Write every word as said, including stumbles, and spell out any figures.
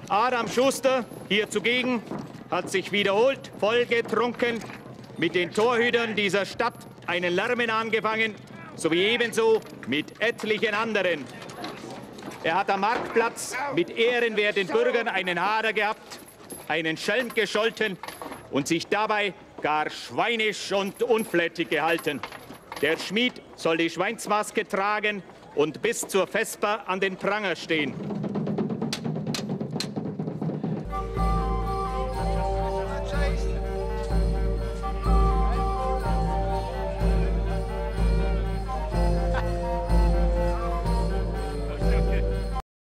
Adam Schuster, hier zugegen, hat sich wiederholt vollgetrunken, mit den Torhütern dieser Stadt einen Lärmen angefangen, sowie ebenso mit etlichen anderen. Er hat am Marktplatz mit ehrenwerten Bürgern einen Hader gehabt, einen Schelm gescholten und sich dabei gar schweinisch und unflätig gehalten. Der Schmied soll die Schweinsmaske tragen und bis zur Vesper an den Pranger stehen.